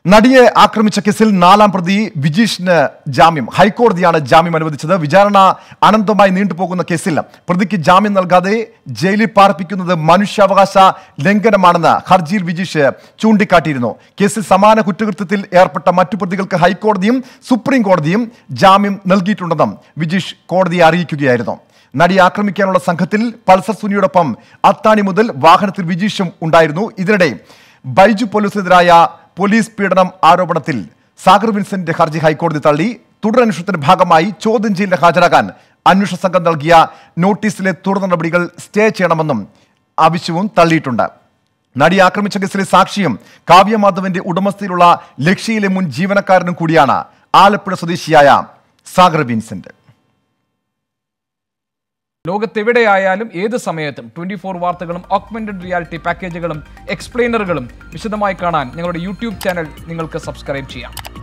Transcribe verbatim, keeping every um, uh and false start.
നടിയെ ആക്രമിച്ച കേസിൽ നാലാം പ്രതി വിജീഷിന് ജാമ്യം. ഹൈക്കോടതിയാണ് ജാമ്യം അനുവദിച്ചത്. വിചാരണ അനന്തമായി നീണ്ടുപോകുന്ന കേസിൽ പ്രതിക്ക് ജാമ്യം നൽകാതെ ജയിലിൽ പാർപ്പിക്കുന്നത് മനുഷ്യാവകാശ ലംഘനമാണെന്ന് ഹർജിയിൽ വിജീഷ് ചൂണ്ടിക്കാട്ടിയിരുന്നു. കേസിൽ സമാന കുറ്റകൃത്യത്തിൽ ഏർപ്പെട്ട മറ്റു പ്രതികൾക്ക് ഹൈക്കോടതിയും സുപ്രീം കോടതിയും ജാമ്യം നൽകിയിട്ടുണ്ടെന്നും വിജീഷ് കോടതിയെ അറിയിക്കുകയായിരുന്നു. നടിയെ ആക്രമിക്കാനുള്ള സംഘത്തിൽ പൾസർ സുനിയോടൊപ്പം അത്താണി മുതൽ വാഹനത്തിൽ വിജീഷും ഉണ്ടായിരുന്നു. ഇതിനിടെ ബൈജു പോലീസിനെതിരായ പോലീസ് പീഡനം ആരോപണത്തിൽ സാഗർ വിൻസെന്റിന്റെ ഹർജി ഹൈക്കോടതി തള്ളി. തുടരന്വേഷണത്തിന്റെ ഭാഗമായി ചോദ്യം ചെയ്യലിന് ഹാജരാകാൻ അന്വേഷണ സംഘം നൽകിയ നോട്ടീസിലെ തുടർ നടപടികൾ സ്റ്റേ ചെയ്യണമെന്നും ആവശ്യവും തള്ളിയിട്ടുണ്ട്. നടിയെ ആക്രമിച്ച കേസിലെ സാക്ഷിയും കാവ്യമാധവന്റെ ഉടമസ്ഥയിലുള്ള ലക്ഷ്യയിലെ മുൻ ജീവനക്കാരനും കൂടിയാണ് ആലപ്പുഴ സ്വദേശിയായ സാഗർ വിൻസെന്റ്. ലോകത്തെവിടെയായാലും ഏത് സമയത്തും ട്വന്റി ഫോർ വാർത്തകളും ഓഗ്മെന്റഡ് റിയാലിറ്റി പാക്കേജുകളും എക്സ്പ്ലെയിനറുകളും വിശദമായി കാണാൻ ഞങ്ങളുടെ യൂട്യൂബ് ചാനൽ നിങ്ങൾക്ക് സബ്സ്ക്രൈബ് ചെയ്യാം.